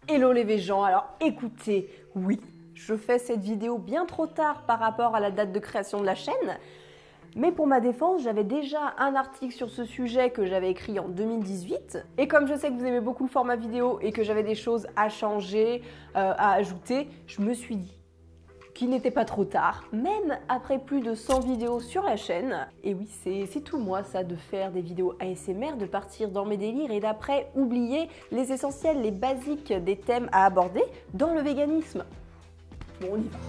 Hello les végans, alors écoutez, oui, je fais cette vidéo bien trop tard par rapport à la date de création de la chaîne, mais pour ma défense, j'avais déjà un article sur ce sujet que j'avais écrit en 2018, et comme je sais que vous aimez beaucoup le format vidéo et que j'avais des choses à changer, à ajouter, je me suis dit qu'il n'était pas trop tard, même après plus de 100 vidéos sur la chaîne. Et oui, c'est tout moi ça, de faire des vidéos ASMR, de partir dans mes délires et d'après oublier les essentiels, les basiques des thèmes à aborder dans le véganisme. Bon, on y va.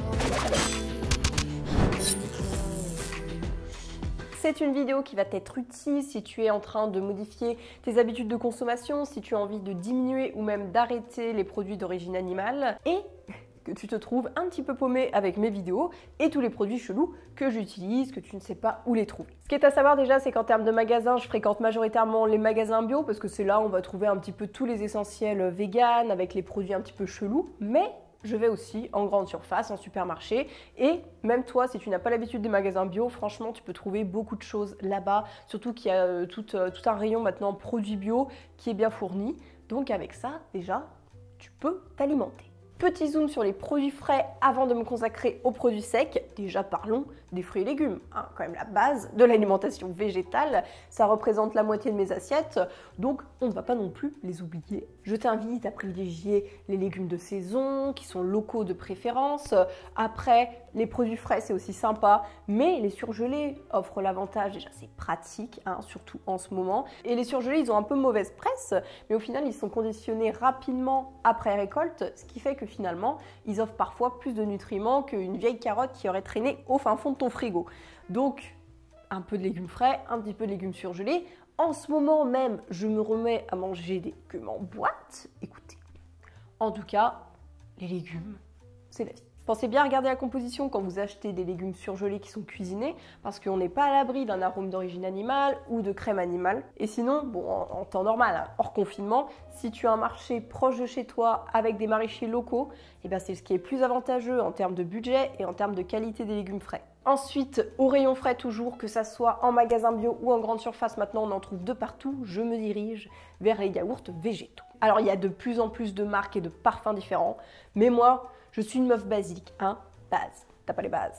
C'est une vidéo qui va t'être utile si tu es en train de modifier tes habitudes de consommation, si tu as envie de diminuer ou même d'arrêter les produits d'origine animale et que tu te trouves un petit peu paumé avec mes vidéos et tous les produits chelous que j'utilise, que tu ne sais pas où les trouver. Ce qui est à savoir déjà, c'est qu'en termes de magasins, je fréquente majoritairement les magasins bio parce que c'est là où on va trouver un petit peu tous les essentiels vegan avec les produits un petit peu chelous, mais je vais aussi en grande surface, en supermarché, et même toi, si tu n'as pas l'habitude des magasins bio, franchement, tu peux trouver beaucoup de choses là-bas, surtout qu'il y a tout un rayon maintenant produits bio qui est bien fourni. Donc avec ça, déjà, tu peux t'alimenter. Petit zoom sur les produits frais avant de me consacrer aux produits secs. Déjà parlons des fruits et légumes, hein, quand même la base de l'alimentation végétale. Ça représente la moitié de mes assiettes, donc on ne va pas non plus les oublier. Je t'invite à privilégier les légumes de saison, qui sont locaux de préférence. Après, les produits frais, c'est aussi sympa, mais les surgelés offrent l'avantage, déjà c'est pratique, hein, surtout en ce moment. Et les surgelés, ils ont un peu mauvaise presse, mais au final, ils sont conditionnés rapidement après récolte, ce qui fait que finalement, ils offrent parfois plus de nutriments qu'une vieille carotte qui aurait traîné au fin fond de ton frigo. Donc, un peu de légumes frais, un petit peu de légumes surgelés. En ce moment même, je me remets à manger des légumes en boîte. Écoutez, en tout cas, les légumes, c'est la vie. Pensez bien à regarder la composition quand vous achetez des légumes surgelés qui sont cuisinés, parce qu'on n'est pas à l'abri d'un arôme d'origine animale ou de crème animale. Et sinon, bon, en temps normal, hein, hors confinement, si tu as un marché proche de chez toi avec des maraîchers locaux, eh ben c'est ce qui est plus avantageux en termes de budget et en termes de qualité des légumes frais. Ensuite, au rayon frais toujours, que ça soit en magasin bio ou en grande surface, maintenant on en trouve de partout, je me dirige vers les yaourts végétaux. Alors il y a de plus en plus de marques et de parfums différents, mais moi, je suis une meuf basique, hein, base. T'as pas les bases,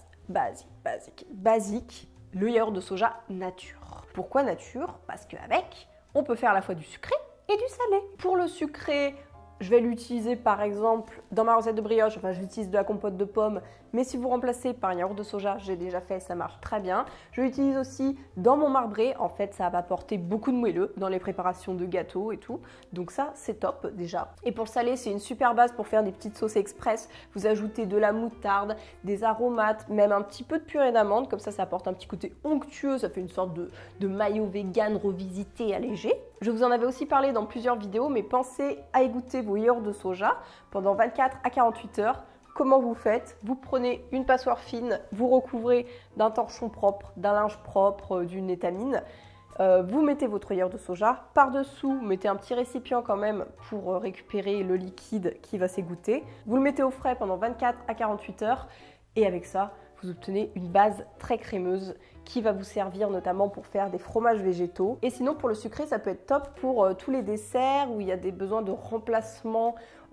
basique, le yaourt de soja nature. Pourquoi nature? Parce qu'avec, on peut faire à la fois du sucré et du salé. Pour le sucré, je vais l'utiliser par exemple dans ma recette de brioche, enfin j'utilise de la compote de pommes, mais si vous remplacez par un yaourt de soja, j'ai déjà fait, ça marche très bien. Je l'utilise aussi dans mon marbré, en fait ça va apporter beaucoup de moelleux dans les préparations de gâteaux et tout, donc ça c'est top déjà. Et pour le salé, c'est une super base pour faire des petites sauces express, vous ajoutez de la moutarde, des aromates, même un petit peu de purée d'amande, comme ça apporte un petit côté onctueux, ça fait une sorte de mayo vegan revisité allégé. Je vous en avais aussi parlé dans plusieurs vidéos, mais pensez à égoutter vos yaourts de soja pendant 24 à 48 heures. Comment vous faites? Vous prenez une passoire fine, vous recouvrez d'un torchon propre, d'un linge propre, d'une étamine. Vous mettez votre yaourt de soja. Par-dessous, vous mettez un petit récipient quand même pour récupérer le liquide qui va s'égoutter. Vous le mettez au frais pendant 24 à 48 heures. Et avec ça, vous obtenez une base très crémeuse qui va vous servir notamment pour faire des fromages végétaux. Et sinon, pour le sucré, ça peut être top pour tous les desserts où il y a des besoins de remplacement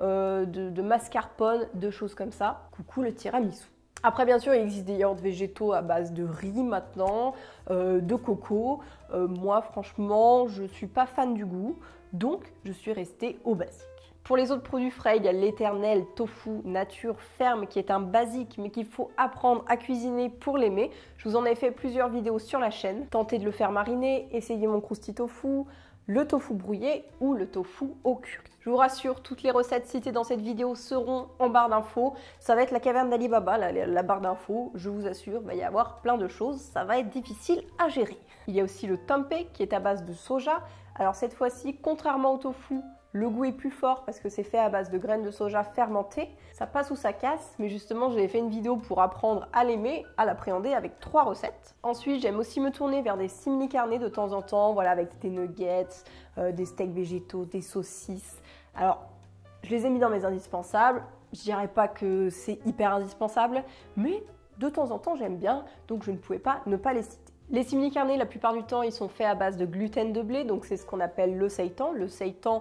de mascarpone, de choses comme ça. Coucou le tiramisu. Après, bien sûr, il existe des yaourts végétaux à base de riz maintenant, de coco. Moi, franchement, je ne suis pas fan du goût, donc je suis restée au basique. Pour les autres produits frais, il y a l'éternel tofu nature ferme qui est un basique mais qu'il faut apprendre à cuisiner pour l'aimer. Je vous en ai fait plusieurs vidéos sur la chaîne. Tentez de le faire mariner, essayez mon crousti tofu, le tofu brouillé ou le tofu au curry. Je vous rassure, toutes les recettes citées dans cette vidéo seront en barre d'infos. Ça va être la caverne d'Ali Baba, la barre d'infos. Je vous assure, il va y avoir plein de choses. Ça va être difficile à gérer. Il y a aussi le tempeh qui est à base de soja. Alors cette fois-ci, contrairement au tofu, le goût est plus fort parce que c'est fait à base de graines de soja fermentées. Ça passe ou ça casse, mais justement, j'avais fait une vidéo pour apprendre à l'aimer, à l'appréhender avec 3 recettes. Ensuite, j'aime aussi me tourner vers des simili carnés de temps en temps, voilà, avec des nuggets, des steaks végétaux, des saucisses. Alors, je les ai mis dans mes indispensables. Je dirais pas que c'est hyper indispensable, mais de temps en temps, j'aime bien, donc je ne pouvais pas ne pas les citer. Les simili carnés, la plupart du temps, ils sont faits à base de gluten de blé, donc c'est ce qu'on appelle le seitan. Le seitan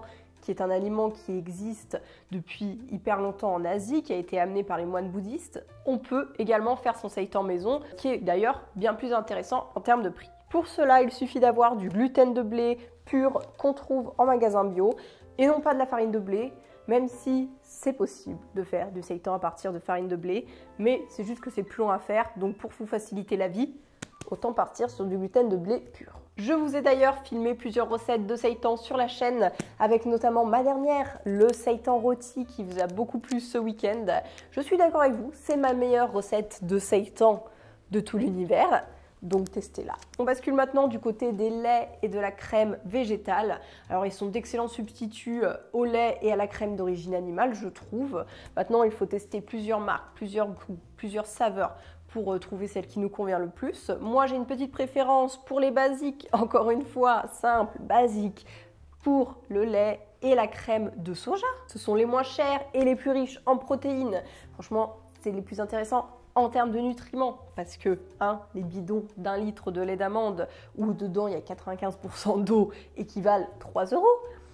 qui est un aliment qui existe depuis hyper longtemps en Asie, qui a été amené par les moines bouddhistes, on peut également faire son seitan maison, qui est d'ailleurs bien plus intéressant en termes de prix. Pour cela, il suffit d'avoir du gluten de blé pur qu'on trouve en magasin bio et non pas de la farine de blé, même si c'est possible de faire du seitan à partir de farine de blé, mais c'est juste que c'est plus long à faire, donc pour vous faciliter la vie, autant partir sur du gluten de blé pur. Je vous ai d'ailleurs filmé plusieurs recettes de seitan sur la chaîne, avec notamment ma dernière, le seitan rôti qui vous a beaucoup plu ce week-end. Je suis d'accord avec vous, c'est ma meilleure recette de seitan de tout l'univers. Donc testez-la. On bascule maintenant du côté des laits et de la crème végétale. Alors ils sont d'excellents substituts au lait et à la crème d'origine animale, je trouve. Maintenant il faut tester plusieurs marques, plusieurs goûts, plusieurs saveurs pour trouver celle qui nous convient le plus. Moi j'ai une petite préférence pour les basiques, encore une fois, simple, basique, pour le lait et la crème de soja. Ce sont les moins chers et les plus riches en protéines. Franchement, c'est les plus intéressants en termes de nutriments, parce que les bidons d'1 litre de lait d'amande où dedans il y a 95% d'eau équivalent 3 €,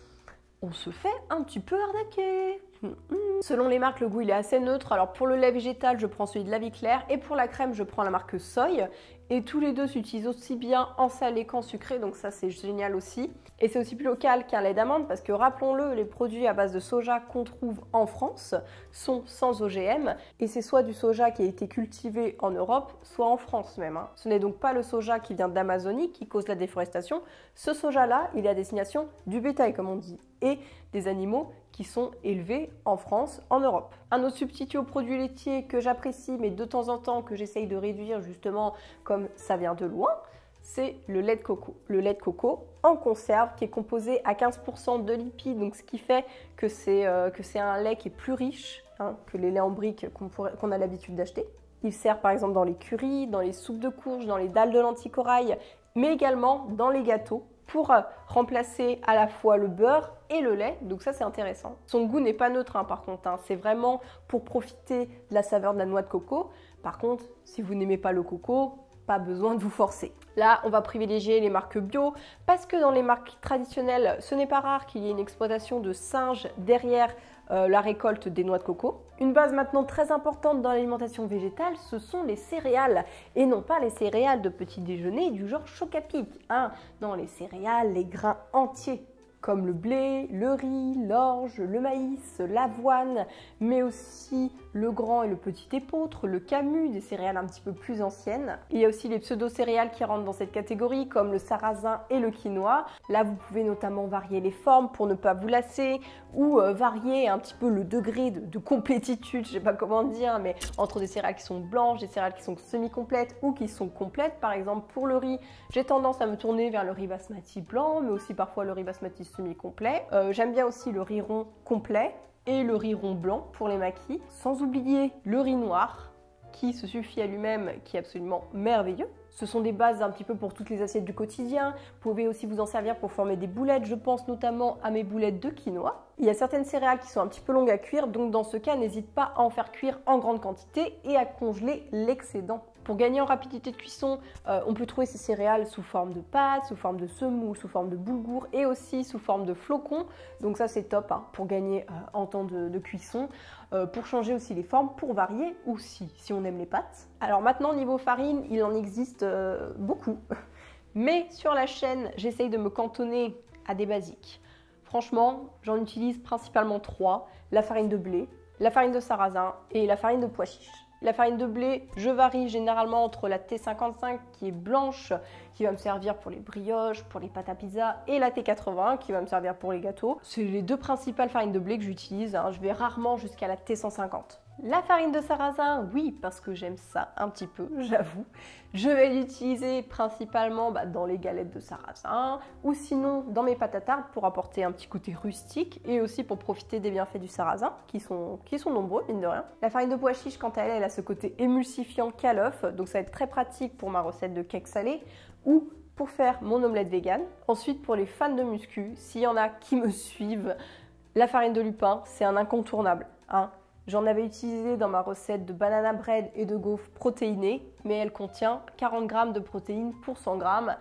on se fait un petit peu arnaquer. Selon les marques, le goût il est assez neutre. Alors pour le lait végétal, je prends celui de La Vie Claire et pour la crème, je prends la marque Soy. Et tous les deux s'utilisent aussi bien en salé qu'en sucré, donc ça c'est génial aussi. Et c'est aussi plus local qu'un lait d'amande parce que rappelons-le, les produits à base de soja qu'on trouve en France sont sans OGM et c'est soit du soja qui a été cultivé en Europe, soit en France même. Ce n'est donc pas le soja qui vient d'Amazonie qui cause la déforestation. Ce soja-là, il est à destination du bétail comme on dit et des animaux qui sont élevés en France, en Europe. Un autre substitut aux produits laitiers que j'apprécie, mais de temps en temps que j'essaye de réduire justement comme ça vient de loin, c'est le lait de coco. Le lait de coco en conserve qui est composé à 15% de lipides, donc ce qui fait que c'est un lait qui est plus riche que les laits en brique qu'on a l'habitude d'acheter. Il sert par exemple dans les currys, dans les soupes de courge, dans les dalles de lentilles corail, mais également dans les gâteaux, pour remplacer à la fois le beurre et le lait, donc ça c'est intéressant. Son goût n'est pas neutre par contre, c'est vraiment pour profiter de la saveur de la noix de coco. Par contre, si vous n'aimez pas le coco, pas besoin de vous forcer. Là, on va privilégier les marques bio parce que dans les marques traditionnelles, ce n'est pas rare qu'il y ait une exploitation de singes derrière la récolte des noix de coco. Une base maintenant très importante dans l'alimentation végétale, ce sont les céréales et non pas les céréales de petit déjeuner du genre choc à pic. Non, les céréales, les grains entiers comme le blé, le riz, l'orge, le maïs, l'avoine, mais aussi le grand et le petit épeautre, le camus, des céréales un petit peu plus anciennes. Il y a aussi les pseudo-céréales qui rentrent dans cette catégorie, comme le sarrasin et le quinoa. Là, vous pouvez notamment varier les formes pour ne pas vous lasser, ou varier un petit peu le degré de complétitude, je sais pas comment dire, mais entre des céréales qui sont blanches, des céréales qui sont semi-complètes ou qui sont complètes. Par exemple, pour le riz, j'ai tendance à me tourner vers le riz basmati blanc, mais aussi parfois le riz basmati semi-complet. J'aime bien aussi le riz rond complet et le riz rond blanc pour les maquis, sans oublier le riz noir qui se suffit à lui-même, qui est absolument merveilleux. Ce sont des bases un petit peu pour toutes les assiettes du quotidien. Vous pouvez aussi vous en servir pour former des boulettes. Je pense notamment à mes boulettes de quinoa. Il y a certaines céréales qui sont un petit peu longues à cuire, donc dans ce cas, n'hésite pas à en faire cuire en grande quantité et à congeler l'excédent. Pour gagner en rapidité de cuisson, on peut trouver ces céréales sous forme de pâte, sous forme de semoule, sous forme de boulgour et aussi sous forme de flocons. Donc ça c'est top pour gagner en temps de cuisson. Pour changer aussi les formes, pour varier aussi si on aime les pâtes. Alors maintenant niveau farine, il en existe beaucoup. Mais sur la chaîne, j'essaye de me cantonner à des basiques. Franchement, j'en utilise principalement 3. La farine de blé, la farine de sarrasin et la farine de pois chiche. La farine de blé, je varie généralement entre la T55 qui est blanche, qui va me servir pour les brioches, pour les pâtes à pizza, et la T80 qui va me servir pour les gâteaux. C'est les deux principales farines de blé que j'utilise, je vais rarement jusqu'à la T150. La farine de sarrasin, oui, parce que j'aime ça un petit peu, j'avoue. Je vais l'utiliser principalement dans les galettes de sarrasin ou sinon dans mes pâtes à tarte pour apporter un petit côté rustique et aussi pour profiter des bienfaits du sarrasin qui sont nombreux, mine de rien. La farine de pois chiche, quant à elle, elle a ce côté émulsifiant qu'à l'œuf, donc ça va être très pratique pour ma recette de cake salé ou pour faire mon omelette vegan. Ensuite, pour les fans de muscu, s'il y en a qui me suivent, la farine de lupin, c'est un incontournable. J'en avais utilisé dans ma recette de banana bread et de gaufres protéinées, mais elle contient 40 g de protéines pour 100 g.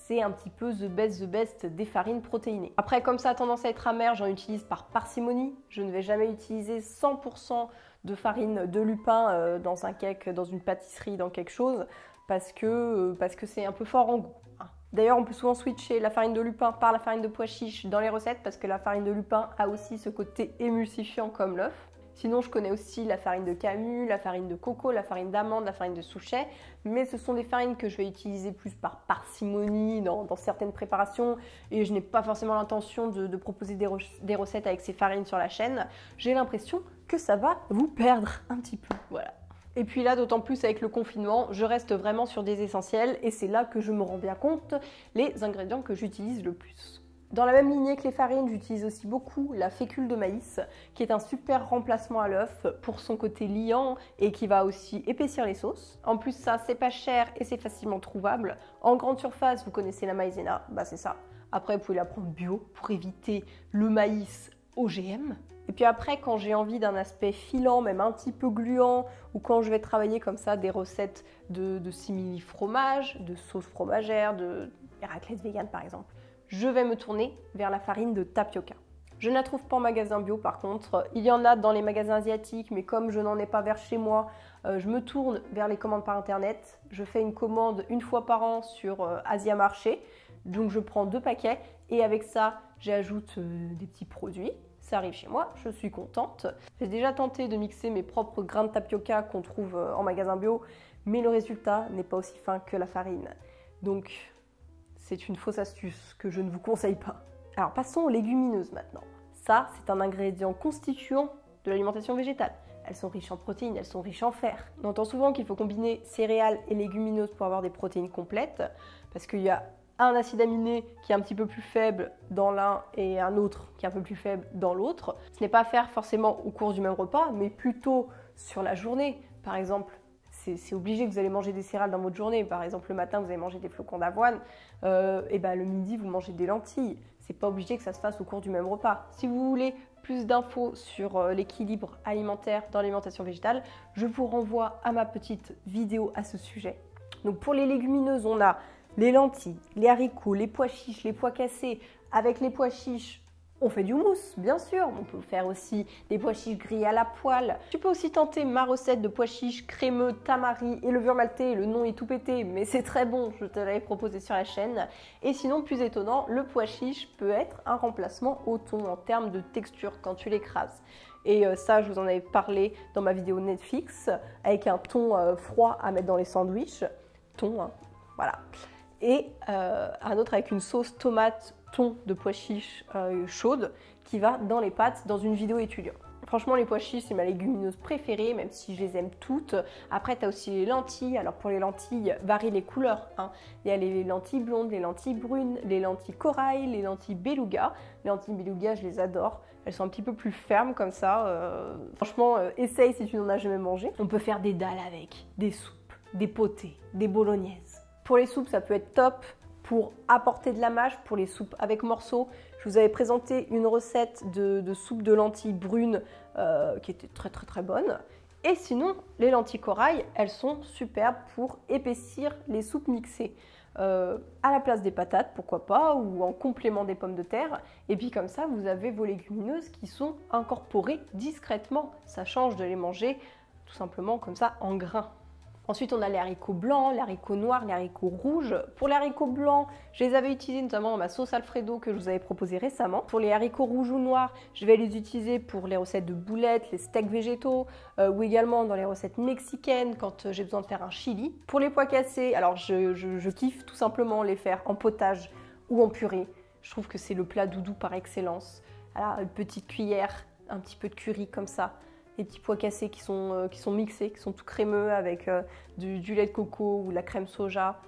c'est un petit peu the best des farines protéinées. Après, comme ça a tendance à être amer, j'en utilise par parcimonie. Je ne vais jamais utiliser 100% de farine de lupin dans un cake, dans une pâtisserie, dans quelque chose, parce que c'est un peu fort en goût. D'ailleurs, on peut souvent switcher la farine de lupin par la farine de pois chiche dans les recettes, parce que la farine de lupin a aussi ce côté émulsifiant comme l'œuf. Sinon, je connais aussi la farine de camu, la farine de coco, la farine d'amande, la farine de souchet, mais ce sont des farines que je vais utiliser plus par parcimonie dans certaines préparations et je n'ai pas forcément l'intention de proposer des recettes avec ces farines sur la chaîne. J'ai l'impression que ça va vous perdre un petit peu, voilà. Et puis là, d'autant plus avec le confinement, je reste vraiment sur des essentiels et c'est là que je me rends bien compte les ingrédients que j'utilise le plus. Dans la même lignée que les farines, j'utilise aussi beaucoup la fécule de maïs, qui est un super remplacement à l'œuf pour son côté liant et qui va aussi épaissir les sauces. En plus, ça, c'est pas cher et c'est facilement trouvable. En grande surface, vous connaissez la maïzena, bah c'est ça. Après, vous pouvez la prendre bio pour éviter le maïs OGM. Et puis après, quand j'ai envie d'un aspect filant, même un petit peu gluant, ou quand je vais travailler comme ça des recettes de simili fromage, de sauce fromagère, de raclette vegan par exemple, je vais me tourner vers la farine de tapioca. Je ne la trouve pas en magasin bio par contre, il y en a dans les magasins asiatiques, mais comme je n'en ai pas vers chez moi, je me tourne vers les commandes par internet. Je fais une commande une fois par an sur Asia Marché, donc je prends 2 paquets et avec ça, j'ajoute des petits produits. Ça arrive chez moi, je suis contente. J'ai déjà tenté de mixer mes propres grains de tapioca qu'on trouve en magasin bio, mais le résultat n'est pas aussi fin que la farine. Donc, c'est une fausse astuce que je ne vous conseille pas. Alors passons aux légumineuses maintenant. Ça, c'est un ingrédient constituant de l'alimentation végétale. Elles sont riches en protéines, elles sont riches en fer. On entend souvent qu'il faut combiner céréales et légumineuses pour avoir des protéines complètes, parce qu'il y a un acide aminé qui est un petit peu plus faible dans l'un et un autre qui est un peu plus faible dans l'autre. Ce n'est pas à faire forcément au cours du même repas, mais plutôt sur la journée. Par exemple, c'est obligé que vous allez manger des céréales dans votre journée. Par exemple, le matin, vous allez manger des flocons d'avoine. Et ben, le midi, vous mangez des lentilles. C'est pas obligé que ça se fasse au cours du même repas. Si vous voulez plus d'infos sur l'équilibre alimentaire dans l'alimentation végétale, je vous renvoie à ma petite vidéo à ce sujet. Donc pour les légumineuses, on a les lentilles, les haricots, les pois chiches, les pois cassés. Avec les pois chiches, on fait du houmous, bien sûr. On peut faire aussi des pois chiches grillés à la poêle. Tu peux aussi tenter ma recette de pois chiches crémeux, tamari et levure maltée. Le nom est tout pété, mais c'est très bon. Je te l'avais proposé sur la chaîne. Et sinon, plus étonnant, le pois chiche peut être un remplacement au thon en termes de texture quand tu l'écrases. Et ça, je vous en avais parlé dans ma vidéo Netflix, avec un thon froid à mettre dans les sandwichs. Thon, hein, voilà. Et un autre avec une sauce tomate thon de pois chiches chaude qui va dans les pâtes dans une vidéo étudiant. Franchement, les pois chiches, c'est ma légumineuse préférée, même si je les aime toutes. Après, tu as aussi les lentilles. Alors pour les lentilles, varie les couleurs, hein. Il y a les lentilles blondes, les lentilles brunes, les lentilles corail, les lentilles beluga. Les lentilles beluga, je les adore. Elles sont un petit peu plus fermes comme ça. Franchement, essaye si tu n'en as jamais mangé. On peut faire des dalles avec, des soupes, des potées, des bolognaises. Pour les soupes, ça peut être top. Pour apporter de la mâche, pour les soupes avec morceaux, je vous avais présenté une recette de soupe de lentilles brunes qui était très bonne. Et sinon, les lentilles corail, elles sont superbes pour épaissir les soupes mixées. À la place des patates, pourquoi pas, ou en complément des pommes de terre. Et puis comme ça, vous avez vos légumineuses qui sont incorporées discrètement. Ça change de les manger tout simplement comme ça en grains. Ensuite, on a les haricots blancs, les haricots noirs, les haricots rouges. Pour les haricots blancs, je les avais utilisés notamment dans ma sauce Alfredo que je vous avais proposée récemment. Pour les haricots rouges ou noirs, je vais les utiliser pour les recettes de boulettes, les steaks végétaux, ou également dans les recettes mexicaines quand j'ai besoin de faire un chili. Pour les pois cassés, alors je kiffe tout simplement les faire en potage ou en purée. Je trouve que c'est le plat doudou par excellence. Alors, une petite cuillère, un petit peu de curry comme ça. Les petits pois cassés qui sont mixés, qui sont tout crémeux avec du lait de coco ou de la crème soja.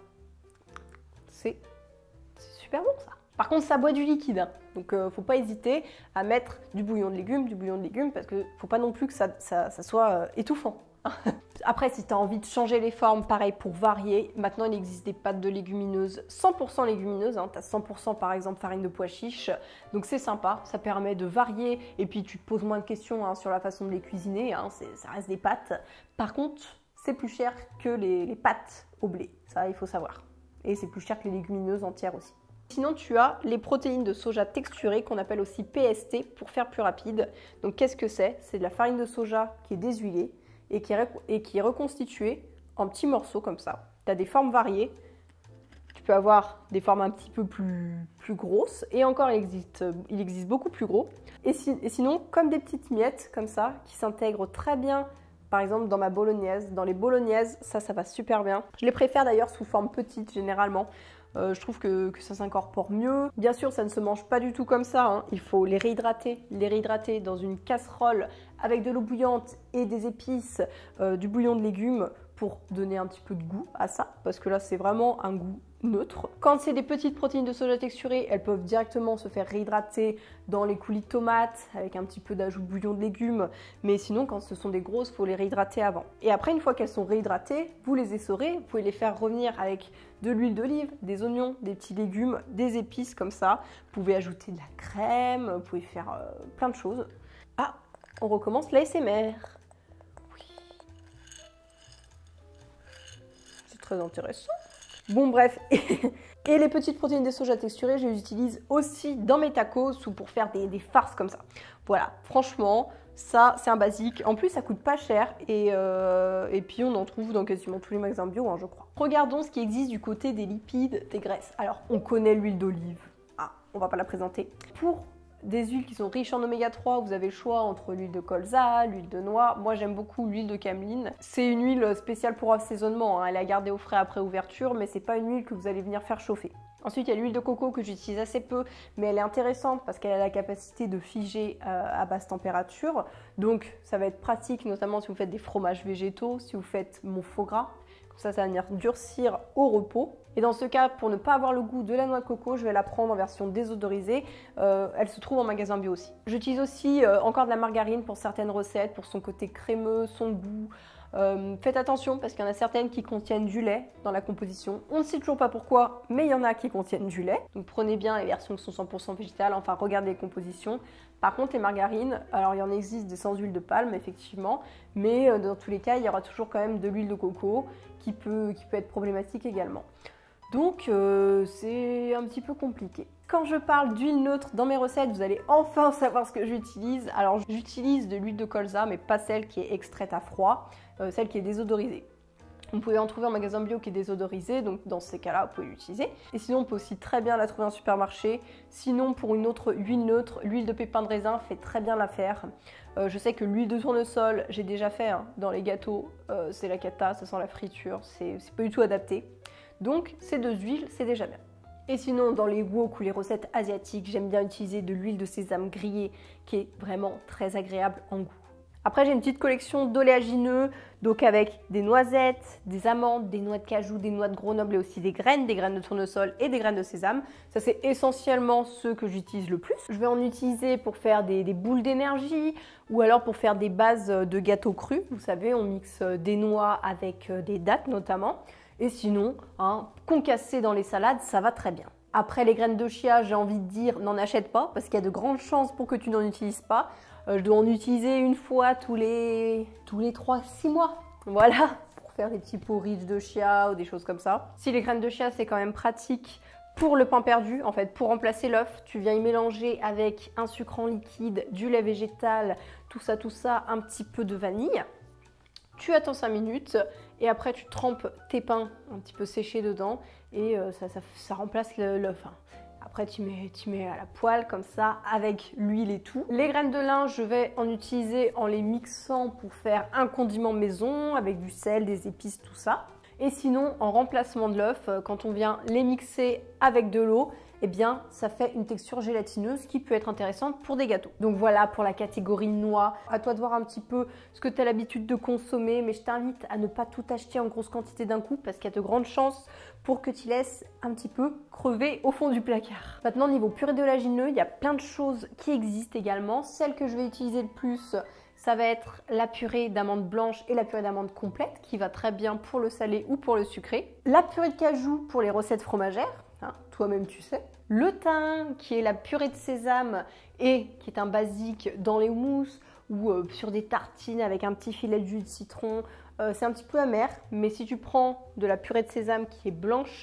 C'est super bon ça. Par contre, ça boit du liquide, hein. Donc faut pas hésiter à mettre du bouillon de légumes parce que faut pas non plus que ça soit étouffant. Après, si tu as envie de changer les formes, pareil pour varier, maintenant il existe des pâtes de légumineuses 100% légumineuses, hein. Tu as 100% par exemple farine de pois chiche, donc c'est sympa, ça permet de varier et puis tu te poses moins de questions, hein, sur la façon de les cuisiner, hein. Ça reste des pâtes. Par contre, c'est plus cher que les pâtes au blé, ça il faut savoir. Et c'est plus cher que les légumineuses entières aussi. Sinon, tu as les protéines de soja texturées qu'on appelle aussi PST pour faire plus rapide. Donc, qu'est-ce que c'est? C'est de la farine de soja qui est déshuilée et qui est reconstituée en petits morceaux comme ça. Tu as des formes variées. Tu peux avoir des formes un petit peu plus grosses et encore, il existe beaucoup plus gros. Et sinon, comme des petites miettes comme ça qui s'intègrent très bien. Par exemple, dans ma bolognaise. Dans les bolognaises, ça va super bien. Je les préfère d'ailleurs sous forme petite généralement. Je trouve que ça s'incorpore mieux. Bien sûr, ça ne se mange pas du tout comme ça, hein. Il faut les réhydrater dans une casserole avec de l'eau bouillante et des épices, du bouillon de légumes pour donner un petit peu de goût à ça. Parce que là, c'est vraiment un goût neutre. Quand c'est des petites protéines de soja texturées, elles peuvent directement se faire réhydrater dans les coulis de tomates avec un petit peu d'ajout de bouillon de légumes. Mais sinon, quand ce sont des grosses, il faut les réhydrater avant. Et après, une fois qu'elles sont réhydratées, vous les essorez. Vous pouvez les faire revenir avec de l'huile d'olive, des oignons, des petits légumes, des épices comme ça. Vous pouvez ajouter de la crème, vous pouvez faire plein de choses. Ah, on recommence l'ASMR. Oui. C'est très intéressant. Bon bref, et les petites protéines de soja texturées, je les utilise aussi dans mes tacos ou pour faire des farces comme ça. Voilà, franchement, ça c'est un basique. En plus, ça coûte pas cher et puis on en trouve dans quasiment tous les magasins bio, hein, je crois. Regardons ce qui existe du côté des lipides, des graisses. Alors, on connaît l'huile d'olive. Ah, on va pas la présenter. Pour des huiles qui sont riches en oméga 3, vous avez le choix entre l'huile de colza, l'huile de noix. Moi, j'aime beaucoup l'huile de cameline. C'est une huile spéciale pour assaisonnement, hein. Elle est à garder au frais après ouverture, mais c'est pas une huile que vous allez venir faire chauffer. Ensuite, il y a l'huile de coco que j'utilise assez peu, mais elle est intéressante parce qu'elle a la capacité de figer à basse température. Donc, ça va être pratique, notamment si vous faites des fromages végétaux, si vous faites mon faux gras. Comme ça va venir durcir au repos. Et dans ce cas, pour ne pas avoir le goût de la noix de coco, je vais la prendre en version désodorisée. Elle se trouve en magasin bio aussi. J'utilise aussi encore de la margarine pour certaines recettes, pour son côté crémeux, son goût. Faites attention parce qu'il y en a certaines qui contiennent du lait dans la composition. On ne sait toujours pas pourquoi, mais il y en a qui contiennent du lait. Donc prenez bien les versions qui sont 100% végétales, enfin regardez les compositions. Par contre les margarines, alors il y en existe des sans huile de palme effectivement, mais dans tous les cas il y aura toujours quand même de l'huile de coco qui peut être problématique également. Donc c'est un petit peu compliqué. Quand je parle d'huile neutre dans mes recettes, vous allez enfin savoir ce que j'utilise. Alors j'utilise de l'huile de colza, mais pas celle qui est extraite à froid, celle qui est désodorisée. Vous pouvez en trouver en magasin bio qui est désodorisé, donc dans ces cas-là, vous pouvez l'utiliser. Et sinon, on peut aussi très bien la trouver en supermarché. Sinon, pour une autre huile neutre, l'huile de pépins de raisin fait très bien l'affaire. Je sais que l'huile de tournesol, j'ai déjà fait hein, dans les gâteaux, c'est la cata, ça sent la friture, c'est pas du tout adapté. Donc, ces deux huiles, c'est déjà bien. Et sinon, dans les wok ou les recettes asiatiques, j'aime bien utiliser de l'huile de sésame grillée qui est vraiment très agréable en goût. Après, j'ai une petite collection d'oléagineux, donc avec des noisettes, des amandes, des noix de cajou, des noix de Grenoble et aussi des graines de tournesol et des graines de sésame. Ça, c'est essentiellement ceux que j'utilise le plus. Je vais en utiliser pour faire des boules d'énergie ou alors pour faire des bases de gâteaux crus. Vous savez, on mixe des noix avec des dattes notamment. Et sinon, hein, concasser dans les salades, ça va très bien. Après les graines de chia, j'ai envie de dire, n'en achète pas parce qu'il y a de grandes chances pour que tu n'en utilises pas. Je dois en utiliser une fois tous les 3-6 mois. Voilà, pour faire des petits porridge de chia ou des choses comme ça. Si les graines de chia, c'est quand même pratique pour le pain perdu. En fait, pour remplacer l'œuf, tu viens y mélanger avec un sucre en liquide, du lait végétal, tout ça, un petit peu de vanille. Tu attends 5 minutes et après tu trempes tes pains un petit peu séchés dedans et ça remplace l'œuf. Après tu mets à la poêle comme ça avec l'huile et tout. Les graines de lin, je vais en utiliser en les mixant pour faire un condiment maison avec du sel, des épices, tout ça. Et sinon, en remplacement de l'œuf, quand on vient les mixer avec de l'eau, eh bien, ça fait une texture gélatineuse qui peut être intéressante pour des gâteaux. Donc voilà pour la catégorie noix. À toi de voir un petit peu ce que tu as l'habitude de consommer, mais je t'invite à ne pas tout acheter en grosse quantité d'un coup parce qu'il y a de grandes chances pour que tu laisses un petit peu crever au fond du placard. Maintenant, niveau purée d'oléagineux, il y a plein de choses qui existent également. Celle que je vais utiliser le plus, ça va être la purée d'amandes blanches et la purée d'amandes complète qui va très bien pour le salé ou pour le sucré. La purée de cajou pour les recettes fromagères. Hein, toi-même tu sais. Le thym qui est la purée de sésame et qui est un basique dans les houmous ou sur des tartines avec un petit filet de jus de citron. C'est un petit peu amer, mais si tu prends de la purée de sésame qui est blanche,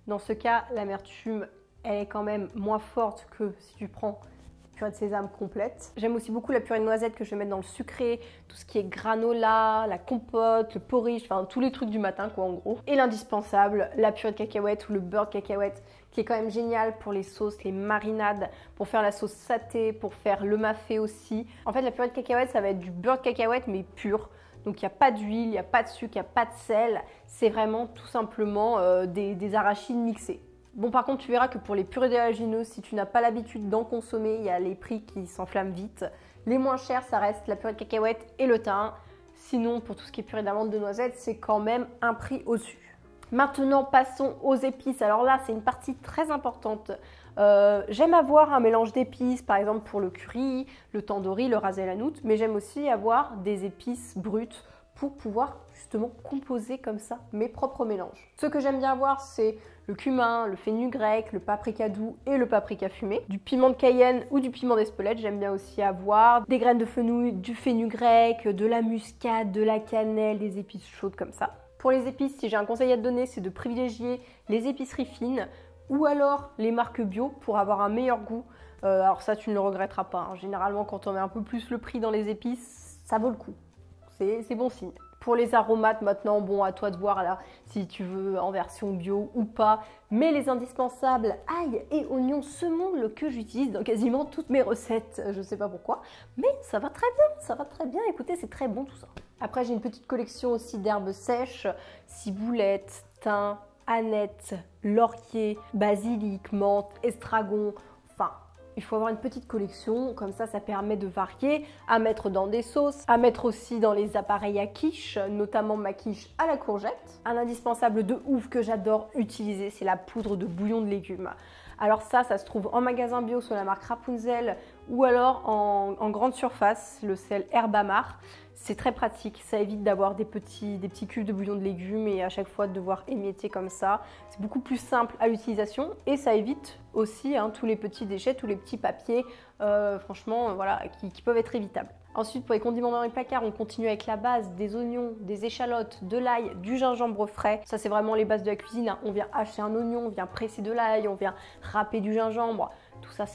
Dans ce cas, l'amertume, elle est quand même moins forte que si tu prends purée de sésame complète. J'aime aussi beaucoup la purée de noisettes que je vais mettre dans le sucré, tout ce qui est granola, la compote, le porridge, enfin tous les trucs du matin quoi en gros. Et l'indispensable, la purée de cacahuètes ou le beurre de cacahuète qui est quand même génial pour les sauces, les marinades, pour faire la sauce saté, pour faire le mafé aussi. En fait la purée de cacahuètes ça va être du beurre de cacahuète mais pur. Donc il n'y a pas d'huile, il n'y a pas de sucre, il n'y a pas de sel. C'est vraiment tout simplement des arachides mixés. Bon par contre tu verras que pour les purées d'oléagineux, si tu n'as pas l'habitude d'en consommer, il y a les prix qui s'enflamment vite. Les moins chers ça reste la purée de cacahuètes et le thym. Sinon pour tout ce qui est purée d'amandes de noisettes, c'est quand même un prix au-dessus. Maintenant passons aux épices. Alors là c'est une partie très importante. J'aime avoir un mélange d'épices, par exemple pour le curry, le tandoori, le ras el hanout, mais j'aime aussi avoir des épices brutes pour pouvoir justement composer comme ça mes propres mélanges. Ce que j'aime bien avoir, c'est le cumin, le fenugrec, le paprika doux et le paprika fumé, du piment de Cayenne ou du piment d'Espelette. J'aime bien aussi avoir des graines de fenouil, du fenugrec, de la muscade, de la cannelle, des épices chaudes comme ça. Pour les épices, si j'ai un conseil à te donner, c'est de privilégier les épiceries fines ou alors les marques bio pour avoir un meilleur goût. Alors ça, tu ne le regretteras pas, hein. Généralement, quand on met un peu plus le prix dans les épices, ça vaut le coup. C'est bon signe. Pour les aromates, maintenant, bon, à toi de voir là si tu veux en version bio ou pas. Mais les indispensables, ail et oignon semoule que j'utilise dans quasiment toutes mes recettes. Je ne sais pas pourquoi, mais ça va très bien, ça va très bien. Écoutez, c'est très bon tout ça. Après, j'ai une petite collection aussi d'herbes sèches, ciboulette, thym, aneth, laurier, basilic, menthe, estragon, enfin... Il faut avoir une petite collection, comme ça permet de varier, à mettre dans des sauces, à mettre aussi dans les appareils à quiche, notamment ma quiche à la courgette. Un indispensable de ouf que j'adore utiliser, c'est la poudre de bouillon de légumes. Alors ça se trouve en magasin bio sur la marque Rapunzel ou alors en grande surface, le sel Herbamar. C'est très pratique, ça évite d'avoir des petits cubes de bouillon de légumes et à chaque fois de devoir émietter comme ça. C'est beaucoup plus simple à l'utilisation et ça évite aussi tous les petits déchets, tous les petits papiers, franchement, voilà, qui peuvent être évitables. Ensuite, pour les condiments dans les placards, on continue avec la base, des oignons, des échalotes, de l'ail, du gingembre frais. Ça, c'est vraiment les bases de la cuisine, hein. On vient hacher un oignon, on vient presser de l'ail, on vient râper du gingembre. Tout ça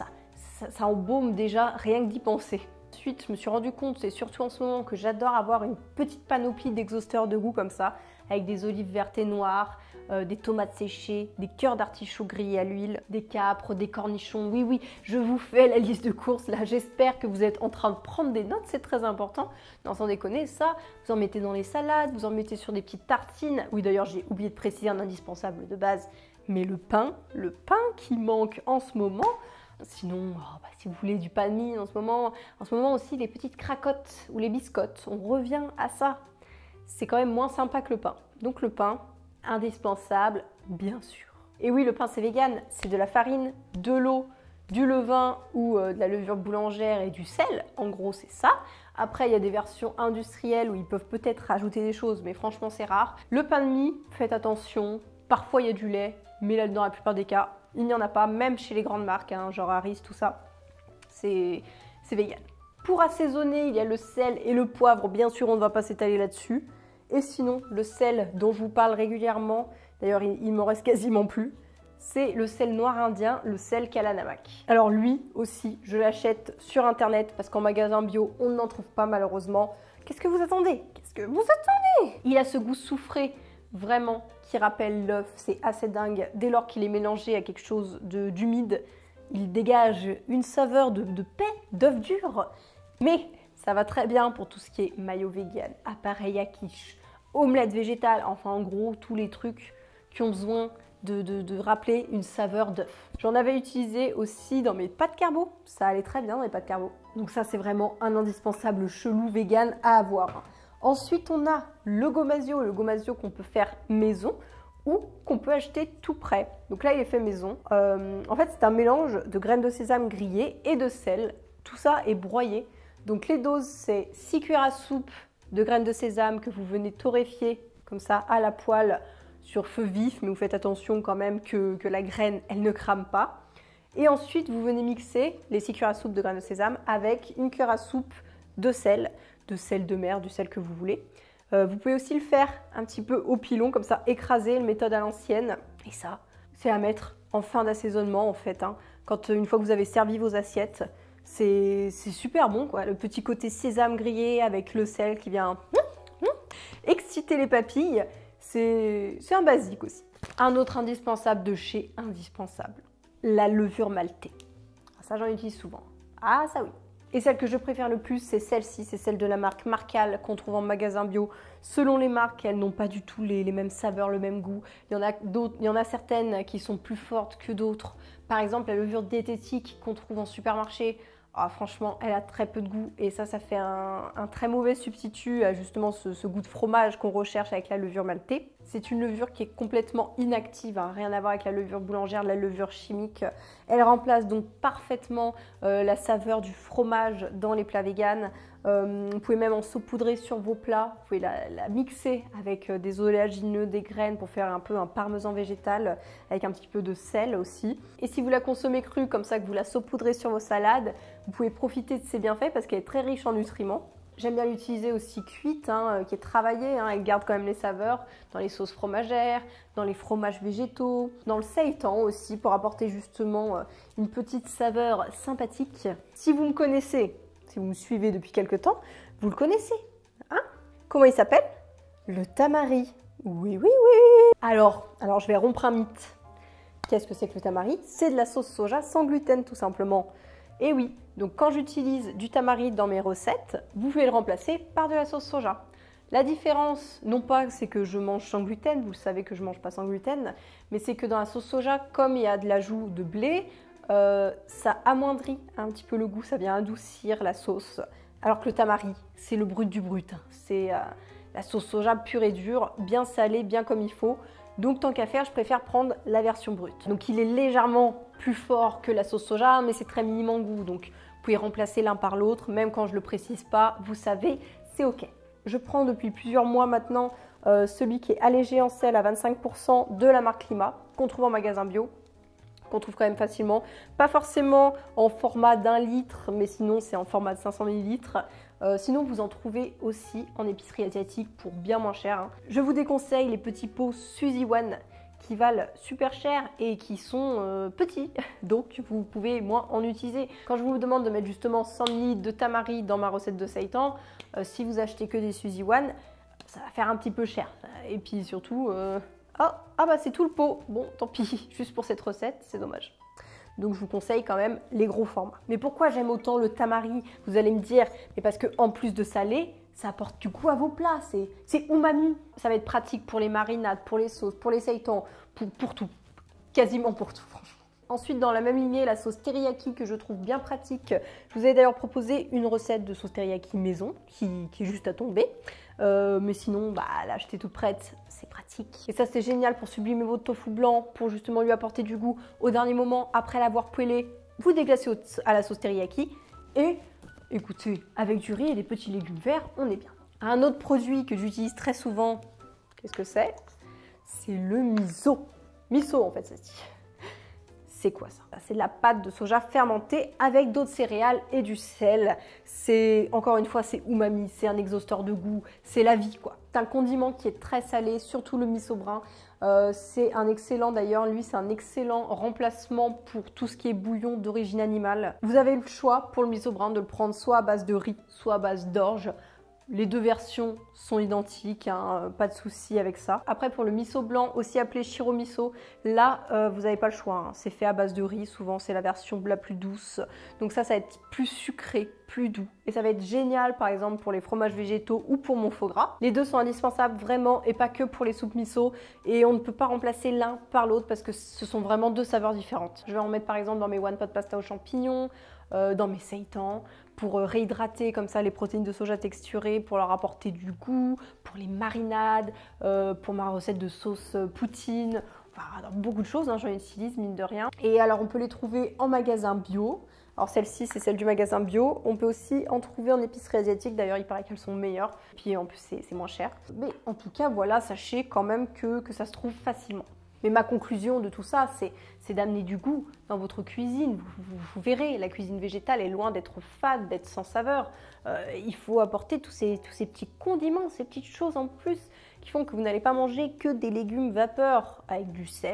embaume déjà rien que d'y penser. Ensuite, je me suis rendu compte, c'est surtout en ce moment, que j'adore avoir une petite panoplie d'exhausteurs de goût comme ça, avec des olives vertes et noires, des tomates séchées, des cœurs d'artichaut grillés à l'huile, des capres, des cornichons. Oui, oui, je vous fais la liste de courses là. J'espère que vous êtes en train de prendre des notes, c'est très important. Non, sans déconner, ça, vous en mettez dans les salades, vous en mettez sur des petites tartines. Oui, d'ailleurs, j'ai oublié de préciser un indispensable de base, mais le pain qui manque en ce moment. Sinon, si vous voulez du pain de mie en ce moment aussi les petites cracottes ou les biscottes, on revient à ça. C'est quand même moins sympa que le pain. Donc le pain, indispensable, bien sûr. Et oui, le pain c'est vegan, c'est de la farine, de l'eau, du levain ou de la levure boulangère et du sel. En gros, c'est ça. Après, il y a des versions industrielles où ils peuvent peut-être rajouter des choses, mais franchement, c'est rare. Le pain de mie, faites attention. Parfois, il y a du lait, mais là, dans la plupart des cas, il n'y en a pas, même chez les grandes marques, genre Harris, tout ça. C'est vegan. Pour assaisonner, il y a le sel et le poivre. Bien sûr, on ne va pas s'étaler là-dessus. Et sinon, le sel dont je vous parle régulièrement, d'ailleurs, il m'en reste quasiment plus, c'est le sel noir indien, le sel Kalanamak. Alors lui aussi, je l'achète sur internet parce qu'en magasin bio, on n'en trouve pas malheureusement. Qu'est-ce que vous attendez? Qu'est-ce que vous attendez? Il a ce goût soufré, vraiment, qui rappelle l'œuf. C'est assez dingue. Dès lors qu'il est mélangé à quelque chose d'humide, il dégage une saveur de paix, d'œuf dur. Mais ça va très bien pour tout ce qui est mayo vegan, appareil à quiche, omelette végétale, enfin en gros, tous les trucs qui ont besoin de rappeler une saveur d'œuf. J'en avais utilisé aussi dans mes pâtes carbo, ça allait très bien dans les pâtes carbo. Donc ça c'est vraiment un indispensable chelou vegan à avoir. Ensuite on a le gomasio qu'on peut faire maison ou qu'on peut acheter tout prêt. Donc là il est fait maison. En fait c'est un mélange de graines de sésame grillées et de sel. Tout ça est broyé. Donc les doses c'est 6 cuillères à soupe de graines de sésame que vous venez torréfier comme ça à la poêle sur feu vif, mais vous faites attention quand même que la graine, elle ne crame pas. Et ensuite, vous venez mixer les 6 cuillères à soupe de graines de sésame avec une cuillère à soupe de sel de mer, du sel que vous voulez. Vous pouvez aussi le faire un petit peu au pilon, comme ça, écraser, une méthode à l'ancienne. Et ça, C'est à mettre en fin d'assaisonnement en fait, hein. Quand une fois que vous avez servi vos assiettes, c'est super bon quoi. Le petit côté sésame grillé avec le sel qui vient exciter les papilles, c'est un basique aussi. Un autre indispensable de chez indispensable, la levure maltée. Ça j'en utilise souvent. Ah ça oui. Et celle que je préfère le plus, c'est celle-ci, c'est celle de la marque Marcal qu'on trouve en magasin bio. Selon les marques, elles n'ont pas du tout les mêmes saveurs, le même goût. Il y en a certaines qui sont plus fortes que d'autres. Par exemple, la levure diététique qu'on trouve en supermarché, franchement, elle a très peu de goût et ça fait un très mauvais substitut à justement ce goût de fromage qu'on recherche avec la levure maltée. C'est une levure qui est complètement inactive, hein, rien à voir avec la levure boulangère, la levure chimique. Elle remplace donc parfaitement la saveur du fromage dans les plats véganes. Vous pouvez même en saupoudrer sur vos plats, vous pouvez la mixer avec des oléagineux, des graines pour faire un peu un parmesan végétal avec un petit peu de sel aussi. Et si vous la consommez crue comme ça, que vous la saupoudrez sur vos salades, vous pouvez profiter de ses bienfaits parce qu'elle est très riche en nutriments. J'aime bien l'utiliser aussi cuite, hein, qui est travaillée, hein, elle garde quand même les saveurs dans les sauces fromagères, dans les fromages végétaux, dans le seitan aussi pour apporter justement une petite saveur sympathique. Si vous me connaissez, si vous me suivez depuis quelques temps, vous le connaissez, hein? Comment il s'appelle? Le tamari. Oui, oui, oui. Alors je vais rompre un mythe. Qu'est-ce que c'est que le tamari? C'est de la sauce soja sans gluten tout simplement. Et oui, donc quand j'utilise du tamari dans mes recettes, vous pouvez le remplacer par de la sauce soja. La différence, non pas c'est que je mange sans gluten, vous savez que je ne mange pas sans gluten, mais c'est que dans la sauce soja, comme il y a de l'ajout de blé, ça amoindrit un petit peu le goût, ça vient adoucir la sauce. Alors que le tamari, c'est le brut du brut, hein. C'est la sauce soja pure et dure, bien salée, bien comme il faut. Donc tant qu'à faire, je préfère prendre la version brute. Donc il est légèrement plus fort que la sauce soja, mais c'est très minime en goût. Donc vous pouvez remplacer l'un par l'autre, même quand je ne le précise pas, vous savez, c'est ok. Je prends depuis plusieurs mois maintenant celui qui est allégé en sel à 25% de la marque Climat, qu'on trouve en magasin bio, qu'on trouve quand même facilement. Pas forcément en format d'1 litre, mais sinon c'est en format de 500 ml. Sinon, vous en trouvez aussi en épicerie asiatique pour bien moins cher, hein. Je vous déconseille les petits pots Suzy One qui valent super cher et qui sont petits, donc vous pouvez moins en utiliser. Quand je vous demande de mettre justement 100 ml de tamari dans ma recette de seitan, si vous achetez que des Suzy One, ça va faire un petit peu cher. Et puis surtout, c'est tout le pot. Bon, tant pis, juste pour cette recette, c'est dommage. Donc je vous conseille quand même les gros formats. Mais pourquoi j'aime autant le tamari? Vous allez me dire, mais parce qu'en plus de salé, ça apporte du goût à vos plats, c'est umami. Ça va être pratique pour les marinades, pour les sauces, pour les seitans, pour tout. Quasiment pour tout, franchement. Ensuite, dans la même lignée, la sauce teriyaki que je trouve bien pratique. Je vous ai d'ailleurs proposé une recette de sauce teriyaki maison qui est juste à tomber. Mais sinon, l'acheter toute prête, c'est pratique. Et ça, c'est génial pour sublimer votre tofu blanc, pour justement lui apporter du goût au dernier moment, après l'avoir poêlé. Vous déglacez à la sauce teriyaki et écoutez, avec du riz et des petits légumes verts, on est bien. Un autre produit que j'utilise très souvent, qu'est-ce que c'est? C'est le miso. Miso, en fait, ça se dit. C'est quoi ça? C'est de la pâte de soja fermentée avec d'autres céréales et du sel. Encore une fois, c'est umami, c'est un exhausteur de goût, c'est la vie quoi. C'est un condiment qui est très salé, surtout le miso brun. C'est un excellent d'ailleurs, lui c'est un excellent remplacement pour tout ce qui est bouillon d'origine animale. Vous avez le choix pour le miso brun de le prendre soit à base de riz, soit à base d'orge. Les deux versions sont identiques, hein, pas de souci avec ça. Après pour le miso blanc, aussi appelé shiro miso, là vous n'avez pas le choix, hein. C'est fait à base de riz, souvent c'est la version la plus douce. Donc ça va être plus sucré, plus doux. Et ça va être génial par exemple pour les fromages végétaux ou pour mon foie gras. Les deux sont indispensables vraiment et pas que pour les soupes miso. Et on ne peut pas remplacer l'un par l'autre parce que ce sont vraiment deux saveurs différentes. Je vais en mettre par exemple dans mes one pot pasta aux champignons, dans mes seitans, pour réhydrater comme ça les protéines de soja texturées, pour leur apporter du goût, pour les marinades, pour ma recette de sauce poutine, enfin dans beaucoup de choses, hein, j'en utilise mine de rien. Et alors on peut les trouver en magasin bio. Alors celle-ci c'est celle du magasin bio, on peut aussi en trouver en épicerie asiatique, d'ailleurs il paraît qu'elles sont meilleures, puis en plus c'est moins cher. Mais en tout cas voilà, sachez quand même que ça se trouve facilement. Mais ma conclusion de tout ça, c'est d'amener du goût dans votre cuisine. Vous verrez, la cuisine végétale est loin d'être fade, d'être sans saveur. Il faut apporter tous ces petits condiments, ces petites choses en plus qui font que vous n'allez pas manger que des légumes vapeur avec du sel,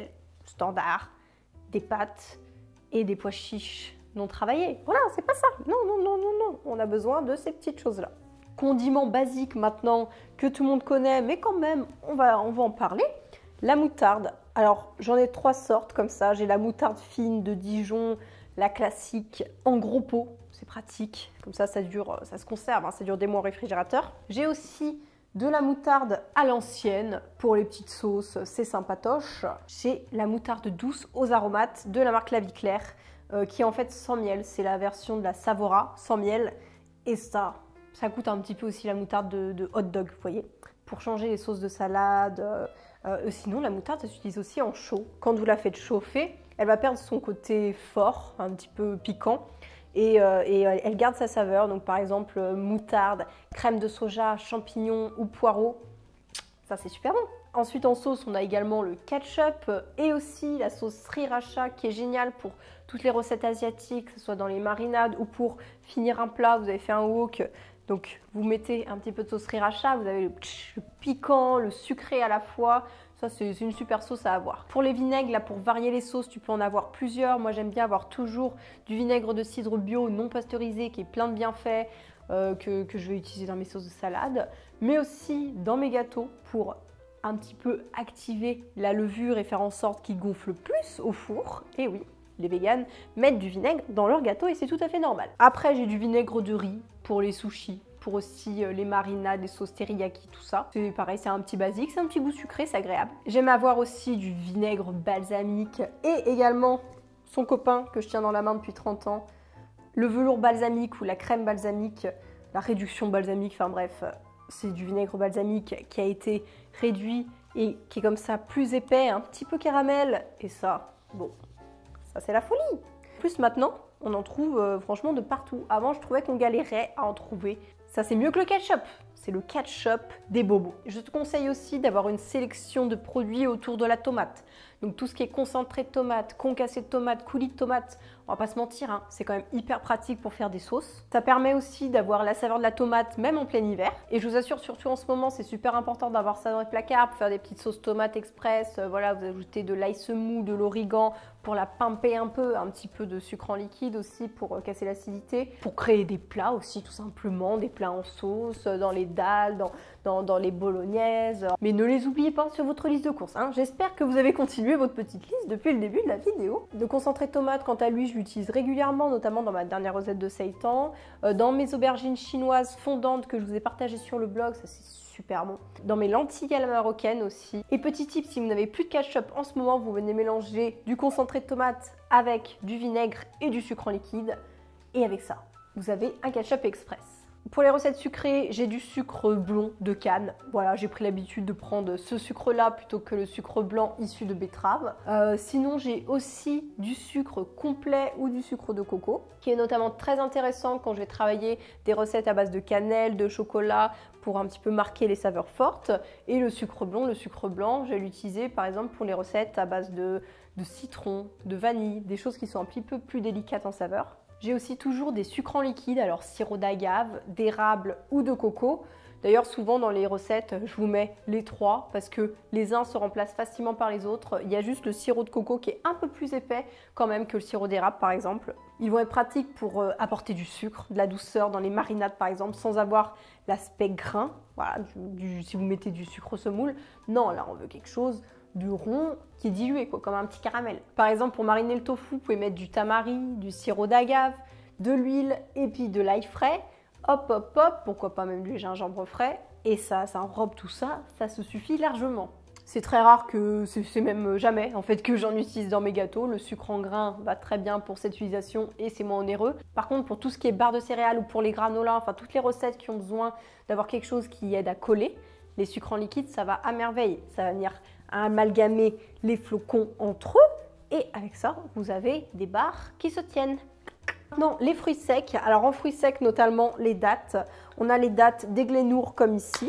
standard, des pâtes et des pois chiches non travaillés. Voilà, c'est pas ça. Non, non, non, non, non. On a besoin de ces petites choses-là. Condiment basique maintenant que tout le monde connaît, mais quand même, on va en parler. La moutarde. Alors, j'en ai 3 sortes comme ça. J'ai la moutarde fine de Dijon, la classique en gros pot. C'est pratique. Comme ça, ça se conserve. Hein, ça dure des mois au réfrigérateur. J'ai aussi de la moutarde à l'ancienne pour les petites sauces. C'est sympatoche. J'ai la moutarde douce aux aromates de la marque La Vie Claire, qui est en fait sans miel. C'est la version de la Savora sans miel. Et ça coûte un petit peu aussi la moutarde de hot dog, vous voyez, pour changer les sauces de salade. Sinon, la moutarde, ça s'utilise aussi en chaud. Quand vous la faites chauffer, elle va perdre son côté fort, un petit peu piquant, et elle garde sa saveur. Donc, par exemple, moutarde, crème de soja, champignons ou poireaux, ça, c'est super bon. Ensuite, en sauce, on a également le ketchup et aussi la sauce sriracha qui est géniale pour toutes les recettes asiatiques, que ce soit dans les marinades ou pour finir un plat. Vous avez fait un wok. Donc, vous mettez un petit peu de sauce sriracha, vous avez le piquant, le sucré à la fois. Ça, c'est une super sauce à avoir. Pour les vinaigres, là, pour varier les sauces, tu peux en avoir plusieurs. Moi, j'aime bien avoir toujours du vinaigre de cidre bio non pasteurisé qui est plein de bienfaits que je vais utiliser dans mes sauces de salade. Mais aussi dans mes gâteaux pour un petit peu activer la levure et faire en sorte qu'il gonfle plus au four. Et oui, les véganes mettent du vinaigre dans leur gâteau et c'est tout à fait normal. Après, j'ai du vinaigre de riz pour les sushis, pour aussi les marinades, les sauces teriyaki, tout ça. C'est pareil, c'est un petit basique, c'est un petit goût sucré, c'est agréable. J'aime avoir aussi du vinaigre balsamique et également son copain que je tiens dans la main depuis 30 ans, le velours balsamique ou la crème balsamique, la réduction balsamique, enfin bref, c'est du vinaigre balsamique qui a été réduit et qui est comme ça plus épais, un petit peu caramel. Et ça, bon, ça c'est la folie. En plus maintenant, on en trouve franchement de partout. Avant, je trouvais qu'on galérait à en trouver. Ça, c'est mieux que le ketchup. C'est le ketchup des bobos. Je te conseille aussi d'avoir une sélection de produits autour de la tomate. Donc tout ce qui est concentré de tomate, concassé de tomate, coulis de tomate, on va pas se mentir, hein, c'est quand même hyper pratique pour faire des sauces. Ça permet aussi d'avoir la saveur de la tomate même en plein hiver. Et je vous assure, surtout en ce moment, c'est super important d'avoir ça dans les placards pour faire des petites sauces tomates express. Voilà, vous ajoutez de l'ail semou, de l'origan pour la pimper un petit peu de sucre en liquide aussi pour casser l'acidité, pour créer des plats aussi tout simplement, des plats en sauce, dans les dalles, dans les bolognaises. Mais ne les oubliez pas sur votre liste de courses. Hein. J'espère que vous avez continué votre petite liste depuis le début de la vidéo. Le concentré de tomate, quant à lui, je l'utilise régulièrement, notamment dans ma dernière recette de seitan. Dans mes aubergines chinoises fondantes que je vous ai partagées sur le blog, ça c'est super bon. Dans mes lentilles à la marocaine aussi. Et petit tip, si vous n'avez plus de ketchup en ce moment, vous venez mélanger du concentré de tomate avec du vinaigre et du sucre en liquide. Et avec ça, vous avez un ketchup express. Pour les recettes sucrées, j'ai du sucre blond de canne. Voilà, j'ai pris l'habitude de prendre ce sucre-là plutôt que le sucre blanc issu de betterave. Sinon, j'ai aussi du sucre complet ou du sucre de coco, qui est notamment très intéressant quand je vais travailler des recettes à base de cannelle, de chocolat, pour un petit peu marquer les saveurs fortes. Et le sucre blanc, je vais l'utiliser par exemple pour les recettes à base de citron, de vanille, des choses qui sont un petit peu plus délicates en saveur. J'ai aussi toujours des sucres en liquide, alors sirop d'agave, d'érable ou de coco. D'ailleurs, souvent dans les recettes, je vous mets les trois parce que les uns se remplacent facilement par les autres. Il y a juste le sirop de coco qui est un peu plus épais quand même que le sirop d'érable par exemple. Ils vont être pratiques pour apporter du sucre, de la douceur dans les marinades par exemple, sans avoir l'aspect grain. Voilà, si vous mettez du sucre semoule, non, là on veut quelque chose de rond qui est dilué, quoi, comme un petit caramel. Par exemple, pour mariner le tofu, vous pouvez mettre du tamari, du sirop d'agave, de l'huile et puis de l'ail frais. Hop, hop, hop, pourquoi pas même du gingembre frais. Et ça enrobe tout ça, ça se suffit largement. C'est très rare que, c'est même jamais en fait que j'en utilise dans mes gâteaux. Le sucre en grains va très bien pour cette utilisation et c'est moins onéreux. Par contre, pour tout ce qui est barre de céréales ou pour les granolas, enfin toutes les recettes qui ont besoin d'avoir quelque chose qui aide à coller, les sucres en liquide, ça va à merveille. Ça va venir à amalgamer les flocons entre eux et avec ça, vous avez des barres qui se tiennent. Maintenant, les fruits secs. Alors en fruits secs, notamment les dattes. On a les dattes d'Eglénour comme ici,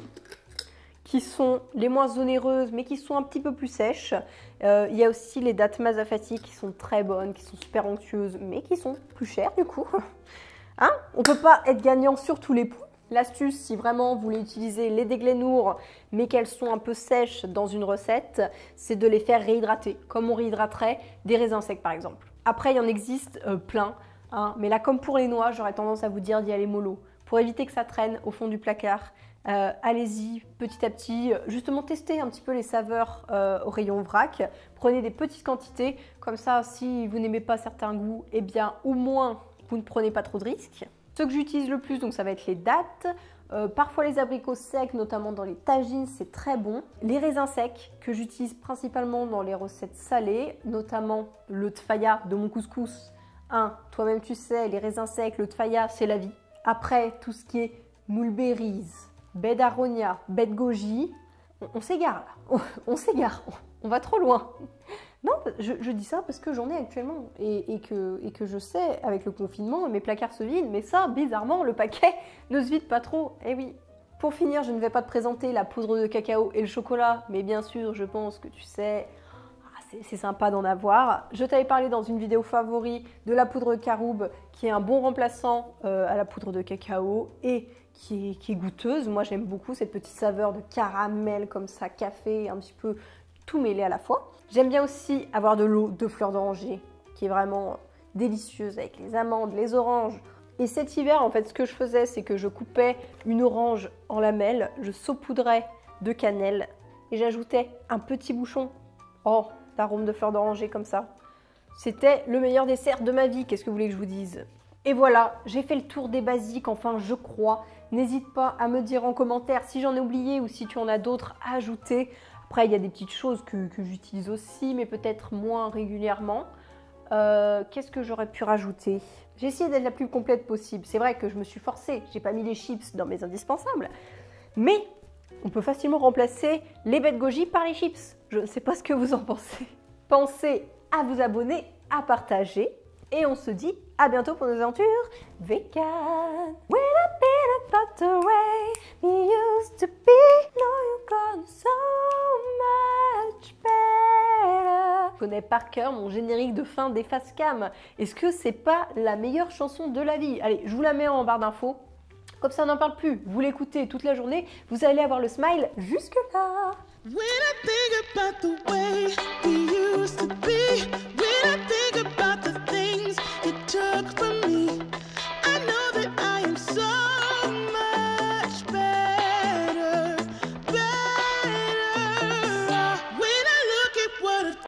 qui sont les moins onéreuses, mais qui sont un petit peu plus sèches. Il y a aussi les dattes Mazafati qui sont très bonnes, qui sont super onctueuses, mais qui sont plus chères du coup. Hein, on ne peut pas être gagnant sur tous les points. L'astuce, si vraiment vous voulez utiliser les déglénours, mais qu'elles sont un peu sèches dans une recette, c'est de les faire réhydrater, comme on réhydraterait des raisins secs par exemple. Après, il y en existe plein, hein, mais là, comme pour les noix, j'aurais tendance à vous dire d'y aller mollo. Pour éviter que ça traîne au fond du placard, allez-y petit à petit, justement testez un petit peu les saveurs au rayon vrac. Prenez des petites quantités, comme ça, si vous n'aimez pas certains goûts, eh bien, au moins, vous ne prenez pas trop de risques. Ceux que j'utilise le plus, donc ça va être les dattes, parfois les abricots secs, notamment dans les tagines, c'est très bon. Les raisins secs, que j'utilise principalement dans les recettes salées, notamment le tfaya de mon couscous. Toi-même tu sais, les raisins secs, le tfaya, c'est la vie. Après, tout ce qui est mulberries, baie d'aronia, baie de goji, on s'égare là, on s'égare, on va trop loin. Non, je dis ça parce que j'en ai actuellement et que je sais, avec le confinement, mes placards se vident, mais ça, bizarrement, le paquet ne se vide pas trop. Eh oui. Pour finir, je ne vais pas te présenter la poudre de cacao et le chocolat, mais bien sûr, je pense que tu sais, c'est sympa d'en avoir. Je t'avais parlé dans une vidéo favori de la poudre de caroube, qui est un bon remplaçant à la poudre de cacao et qui est goûteuse. Moi, j'aime beaucoup cette petite saveur de caramel comme ça, café, un petit peu tout mêlé à la fois. J'aime bien aussi avoir de l'eau de fleur d'oranger qui est vraiment délicieuse avec les amandes, les oranges. Et cet hiver, en fait, ce que je faisais, c'est que je coupais une orange en lamelles, je saupoudrais de cannelle et j'ajoutais un petit bouchon d'arôme de fleur d'oranger comme ça. C'était le meilleur dessert de ma vie, qu'est-ce que vous voulez que je vous dise? Et voilà, j'ai fait le tour des basiques, enfin je crois. N'hésite pas à me dire en commentaire si j'en ai oublié ou si tu en as d'autres à ajouter. Après, il y a des petites choses que j'utilise aussi, mais peut-être moins régulièrement. Qu'est-ce que j'aurais pu rajouter? J'ai essayé d'être la plus complète possible. C'est vrai que je me suis forcée, j'ai pas mis les chips dans mes indispensables. Mais on peut facilement remplacer les baies de goji par les chips. Je ne sais pas ce que vous en pensez. Pensez à vous abonner, à partager. Et on se dit à bientôt pour nos aventures vegan. When I've been about the way we used to be, now you're gone so much better. Je connais par cœur mon générique de fin des Facecam. Est-ce que c'est pas la meilleure chanson de la vie? Allez, je vous la mets en barre d'infos. Comme ça, on n'en parle plus. Vous l'écoutez toute la journée, vous allez avoir le smile jusque là. When I think about the way